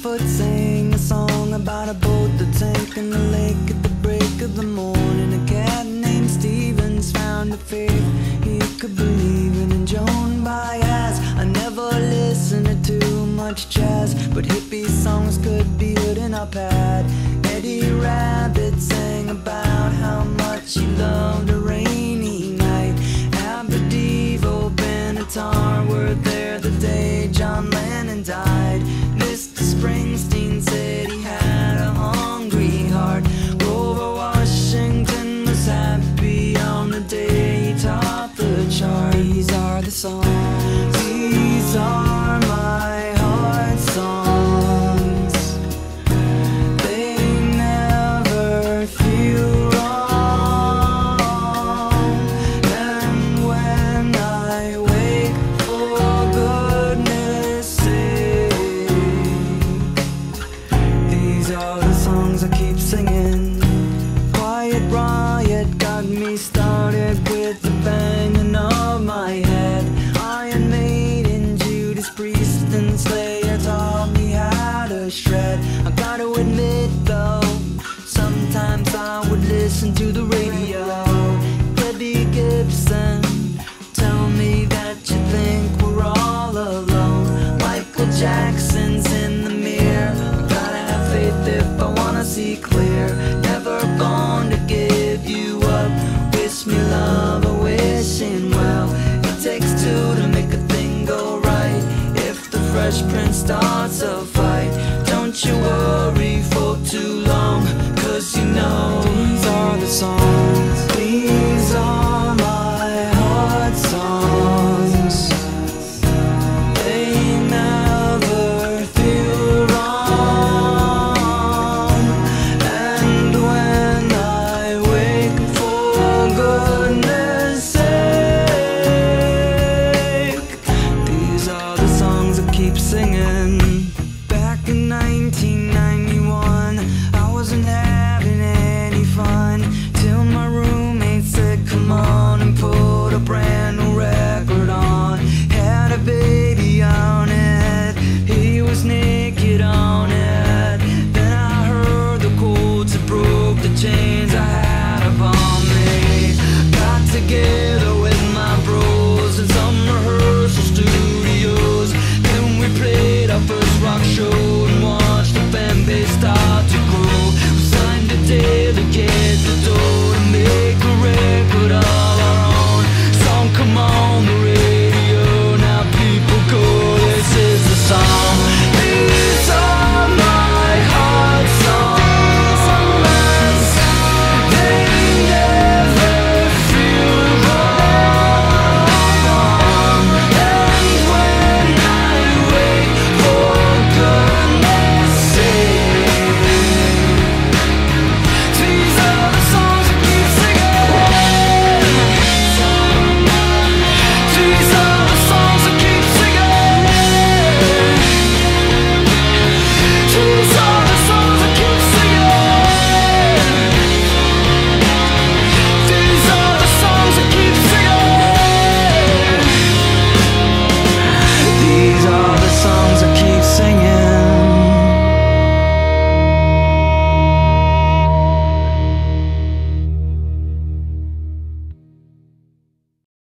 Lightfoot sang a song about a boat that sank in the lake at the break of the morning. A cat named Stevens found a faith he could believe in. And Joan Baez, I never listened to too much jazz, but hippie songs could be good in our pad. Eddie Rabbit sang about how much he loved a rainy night. Abba, Devo, Benatar were there the day John Lennon died. Mr. Springsteen said he had a hungry heart. Grover Washington was happy on the day he topped the chart. These are the songs, these are my heart songs. They never feel wrong. And when I wake, for goodness sake, these are the songs I keep singing. Quiet Riot got me started with the banging of my head. Iron Maiden, Judas Priest and Slayer taught me how to shred. I gotta admit though, sometimes I would listen to the radio. Debbie Gibson, tell me that you think we're all alone. Michael Jackson's in the mirror. Gotta have faith if I wanna see clear. Never going to give you up. Wish me love or wishing well. It takes two to make a thing go right. If the Fresh Prince starts a